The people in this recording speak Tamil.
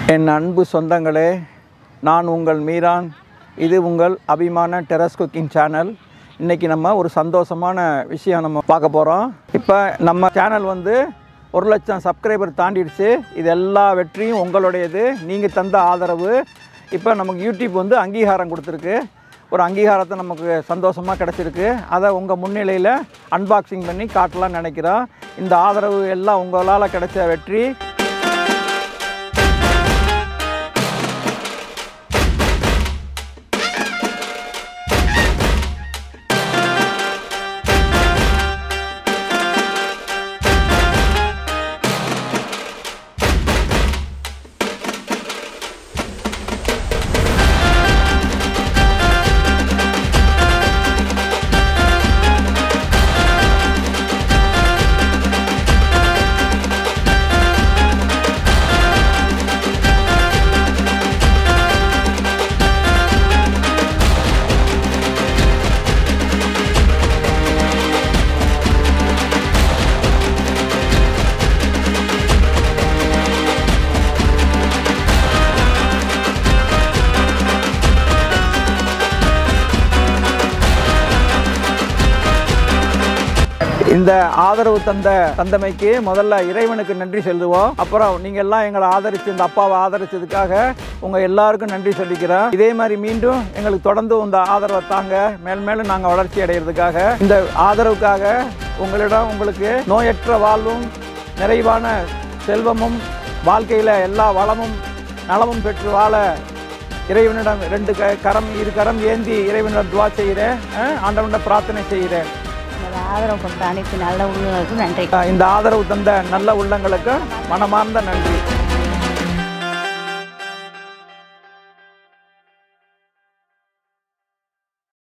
என் அன்பு சொந்தங்களே, நான் உங்கள் மீரான். இது உங்கள் அபிமான டெரஸ் குக்கிங் சேனல். இன்றைக்கி நம்ம ஒரு சந்தோஷமான விஷயம் நம்ம பார்க்க போகிறோம். இப்போ நம்ம சேனல் 1,00,000 சப்ஸ்கிரைபர் தாண்டிடுச்சு. இது எல்லா வெற்றியும் உங்களுடையது, நீங்கள் தந்த ஆதரவு. இப்போ நமக்கு யூடியூப் அங்கீகாரம் கொடுத்துருக்கு. ஒரு அங்கீகாரத்தை நமக்கு சந்தோஷமாக கிடச்சிருக்கு. அதை உங்கள் முன்னிலையில் அன்பாக்சிங் பண்ணி காட்டலாம்னு நினைக்கிறோம். இந்த ஆதரவு எல்லாம் உங்களால் கிடைச்ச வெற்றி. இந்த ஆதரவு தந்தமைக்கு முதல்ல இறைவனுக்கு நன்றி சொல்லுவோம். அப்புறம் நீங்கள் எல்லாம் எங்களை ஆதரித்து, இந்த அப்பாவை ஆதரித்ததுக்காக உங்கள் எல்லாருக்கும் நன்றி சொல்லிக்கிறோம். இதே மாதிரி மீண்டும் எங்களுக்கு தொடர்ந்து இந்த ஆதரவை தாங்க, மேலும் நாங்கள் வளர்ச்சி அடைகிறதுக்காக. இந்த ஆதரவுக்காக உங்களுக்கு நோயற்ற வாழ்வும், நிறைவான செல்வமும், வாழ்க்கையில் எல்லா வளமும் நலமும் பெற்று வாழ இறைவனிடம் இரு கரம் ஏந்தி இறைவனிடம் துவா செய்கிறேன். ஆண்டவனிடம் பிரார்த்தனை செய்கிறேன். ஆதரவு கொடுத்த அனைத்து நல்ல உள்ளங்களுக்கும் நன்றி. இந்த ஆதரவு தந்த நல்ல உள்ளங்களுக்கு மனமார்ந்த நன்றி.